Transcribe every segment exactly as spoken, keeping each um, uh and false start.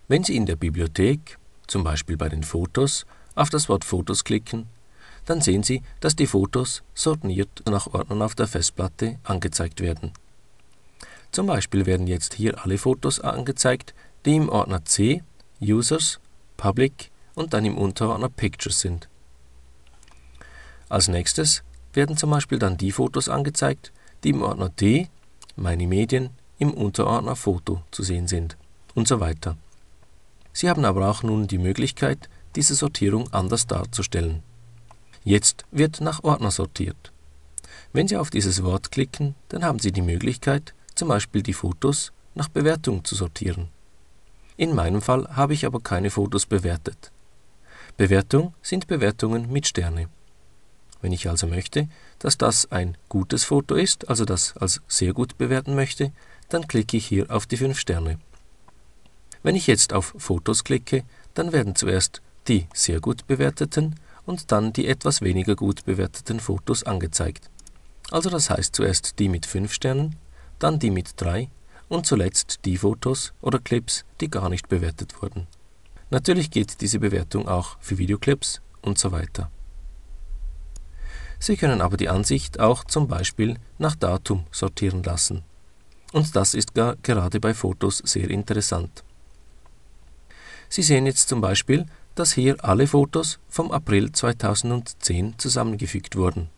Wenn Sie in der Bibliothek, zum Beispiel bei den Fotos, auf das Wort Fotos klicken, dann sehen Sie, dass die Fotos sortiert nach Ordnern auf der Festplatte angezeigt werden. Zum Beispiel werden jetzt hier alle Fotos angezeigt, die im Ordner C, Users, Public und dann im Unterordner Pictures sind. Als nächstes werden zum Beispiel dann die Fotos angezeigt, die im Ordner D, Meine Medien, im Unterordner Foto zu sehen sind und so weiter. Sie haben aber auch nun die Möglichkeit, diese Sortierung anders darzustellen. Jetzt wird nach Ordner sortiert. Wenn Sie auf dieses Wort klicken, dann haben Sie die Möglichkeit, zum Beispiel die Fotos nach Bewertung zu sortieren. In meinem Fall habe ich aber keine Fotos bewertet. Bewertung sind Bewertungen mit Sterne. Wenn ich also möchte, dass das ein gutes Foto ist, also das als sehr gut bewerten möchte, dann klicke ich hier auf die fünf Sterne. Wenn ich jetzt auf Fotos klicke, dann werden zuerst die sehr gut bewerteten und dann die etwas weniger gut bewerteten Fotos angezeigt. Also das heißt zuerst die mit fünf Sternen, dann die mit drei und zuletzt die Fotos oder Clips, die gar nicht bewertet wurden. Natürlich geht diese Bewertung auch für Videoclips und so weiter. Sie können aber die Ansicht auch zum Beispiel nach Datum sortieren lassen. Und das ist gar, gerade bei Fotos sehr interessant. Sie sehen jetzt zum Beispiel, dass hier alle Fotos vom April zweitausendzehn zusammengefügt wurden.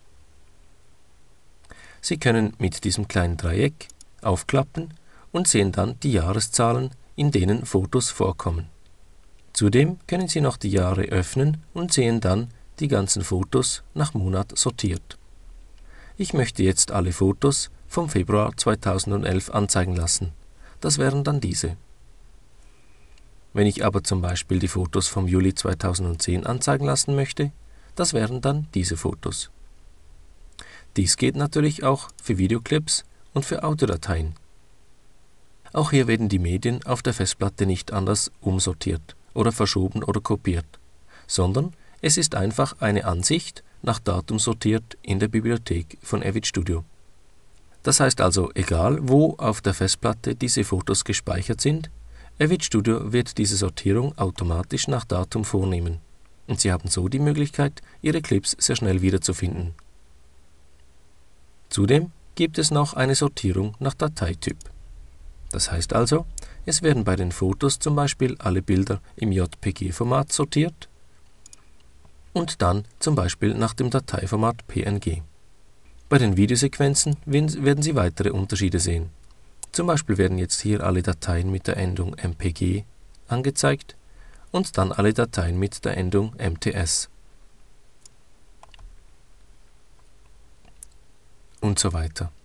Sie können mit diesem kleinen Dreieck aufklappen und sehen dann die Jahreszahlen, in denen Fotos vorkommen. Zudem können Sie noch die Jahre öffnen und sehen dann die ganzen Fotos nach Monat sortiert. Ich möchte jetzt alle Fotos vom Februar zweitausendelf anzeigen lassen. Das wären dann diese. Wenn ich aber zum Beispiel die Fotos vom Juli zweitausendzehn anzeigen lassen möchte, das wären dann diese Fotos. Dies geht natürlich auch für Videoclips und für Audiodateien. Auch hier werden die Medien auf der Festplatte nicht anders umsortiert oder verschoben oder kopiert, sondern es ist einfach eine Ansicht nach Datum sortiert in der Bibliothek von Avid Studio. Das heißt also, egal wo auf der Festplatte diese Fotos gespeichert sind, Avid Studio wird diese Sortierung automatisch nach Datum vornehmen und Sie haben so die Möglichkeit, Ihre Clips sehr schnell wiederzufinden. Zudem gibt es noch eine Sortierung nach Dateityp. Das heißt also, es werden bei den Fotos zum Beispiel alle Bilder im J P G-Format sortiert und dann zum Beispiel nach dem Dateiformat P N G. Bei den Videosequenzen werden Sie weitere Unterschiede sehen. Zum Beispiel werden jetzt hier alle Dateien mit der Endung M P G angezeigt und dann alle Dateien mit der Endung M T S und so weiter.